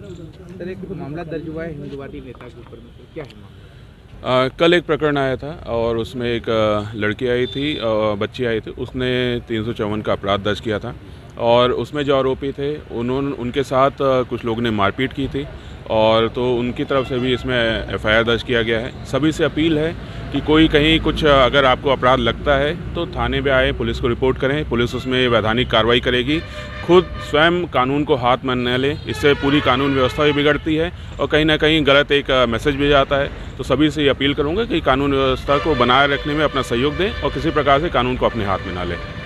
Sir, एक मामला दर्ज हुआ है हिंदुवादी नेता के ऊपर में, तो क्या है मामला? कल एक प्रकरण आया था और उसमें एक लड़की आई थी, बच्ची आई थी, उसने 354 का अपराध दर्ज किया था और उसमें जो आरोपी थे उनके साथ कुछ लोगों ने मारपीट की थी और तो उनकी तरफ से भी इसमें एफआईआर दर्ज किया गया है। सभी से अपील है कि कोई कहीं कुछ अगर आपको अपराध लगता है तो थाने में आए, पुलिस को रिपोर्ट करें, पुलिस उसमें वैधानिक कार्रवाई करेगी। खुद स्वयं कानून को हाथ में न लें, इससे पूरी कानून व्यवस्था भी बिगड़ती है और कहीं ना कहीं गलत एक मैसेज भी जाता है। तो सभी से ये अपील करूँगा कि कानून व्यवस्था को बनाए रखने में अपना सहयोग दें और किसी प्रकार से कानून को अपने हाथ में ना लें।